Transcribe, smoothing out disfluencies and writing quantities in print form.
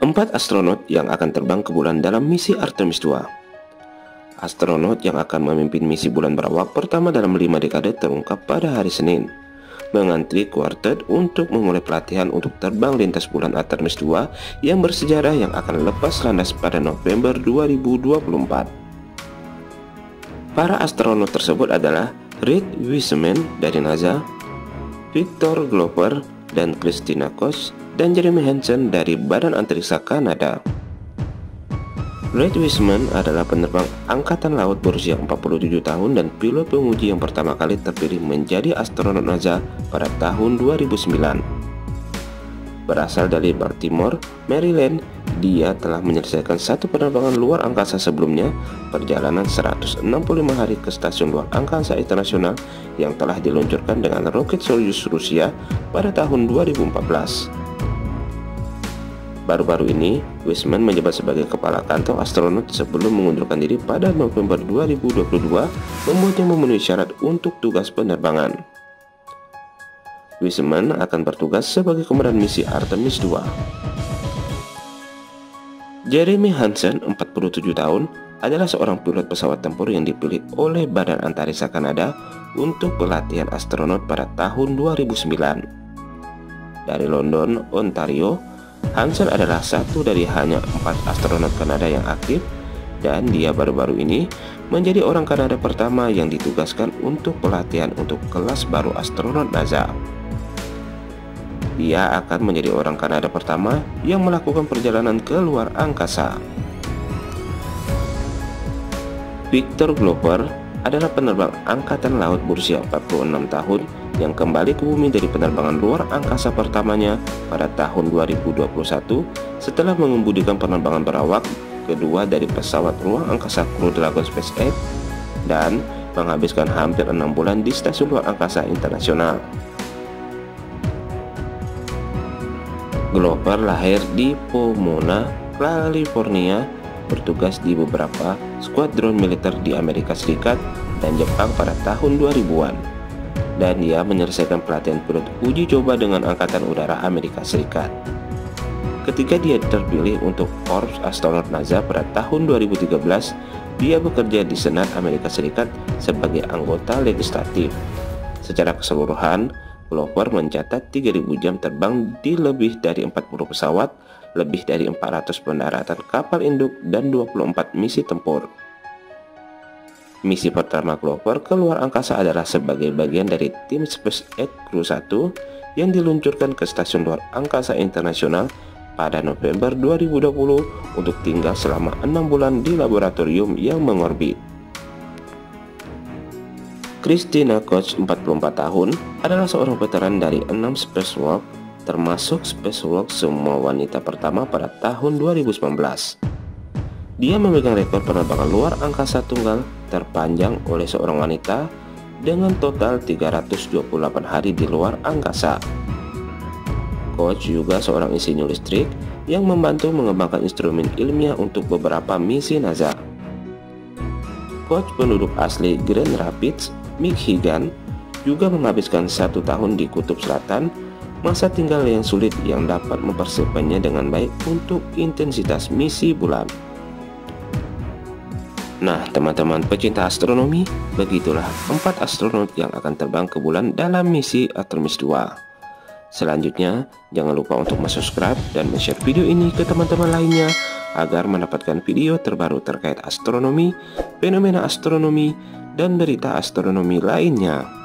4 astronot yang akan terbang ke bulan dalam misi Artemis II. Astronot yang akan memimpin misi bulan berawak pertama dalam 5 dekade terungkap pada hari Senin, mengantri kuartet untuk memulai pelatihan untuk terbang lintas bulan Artemis II yang bersejarah yang akan lepas landas pada November 2024. Para astronot tersebut adalah Reed Wiseman dari NASA, Victor Glover dan Christina Koch, dan Jeremy Hansen dari Badan Antariksa Kanada. Reed Wiseman adalah penerbang Angkatan Laut berusia 47 tahun dan pilot penguji yang pertama kali terpilih menjadi astronot NASA pada tahun 2009. Berasal dari Baltimore, Maryland, dia telah menyelesaikan satu penerbangan luar angkasa sebelumnya, perjalanan 165 hari ke Stasiun Luar Angkasa Internasional yang telah diluncurkan dengan roket Soyuz Rusia pada tahun 2014. Baru-baru ini, Wiseman menjabat sebagai kepala kantong astronot sebelum mengundurkan diri pada November 2022, membuatnya memenuhi syarat untuk tugas penerbangan. Wiseman akan bertugas sebagai komandan misi Artemis II. Jeremy Hansen, 47 tahun, adalah seorang pilot pesawat tempur yang dipilih oleh Badan Antariksa Kanada untuk pelatihan astronot pada tahun 2009. Dari London, Ontario, Hansen adalah satu dari hanya 4 astronot Kanada yang aktif, dan dia baru-baru ini menjadi orang Kanada pertama yang ditugaskan untuk pelatihan untuk kelas baru astronot NASA. Dia akan menjadi orang Kanada pertama yang melakukan perjalanan ke luar angkasa. Victor Glover adalah penerbang Angkatan Laut berusia 46 tahun yang kembali ke bumi dari penerbangan luar angkasa pertamanya pada tahun 2021 setelah mengemudikan penerbangan berawak kedua dari pesawat ruang angkasa Crew Dragon SpaceX dan menghabiskan hampir 6 bulan di Stasiun Luar Angkasa Internasional. Glover lahir di Pomona, California, bertugas di beberapa skuadron militer di Amerika Serikat dan Jepang pada tahun 2000-an. Dan dia menyelesaikan pelatihan pilot uji coba dengan Angkatan Udara Amerika Serikat. Ketika dia terpilih untuk Korps Astronot NASA pada tahun 2013, dia bekerja di Senat Amerika Serikat sebagai anggota legislatif. Secara keseluruhan, Glover mencatat 3.000 jam terbang di lebih dari 40 pesawat, lebih dari 400 pendaratan kapal induk, dan 24 misi tempur. Misi pertama Glover ke luar angkasa adalah sebagai bagian dari tim SpaceX Crew 1 yang diluncurkan ke Stasiun Luar Angkasa Internasional pada November 2020 untuk tinggal selama 6 bulan di laboratorium yang mengorbit. Christina Koch, 44 tahun, adalah seorang veteran dari 6 spacewalk, termasuk spacewalk semua wanita pertama pada tahun 2019. Dia memegang rekor penerbangan luar angkasa tunggal terpanjang oleh seorang wanita dengan total 328 hari di luar angkasa. Koch juga seorang insinyur listrik yang membantu mengembangkan instrumen ilmiah untuk beberapa misi NASA. Koch, penduduk asli Grand Rapids, Michigan, juga menghabiskan 1 tahun di Kutub Selatan, masa tinggal yang sulit yang dapat mempersiapkannya dengan baik untuk intensitas misi bulan. Nah, teman-teman pecinta astronomi, begitulah 4 astronot yang akan terbang ke bulan dalam misi Artemis II. Selanjutnya, jangan lupa untuk subscribe dan share video ini ke teman-teman lainnya agar mendapatkan video terbaru terkait astronomi, fenomena astronomi, dan berita astronomi lainnya.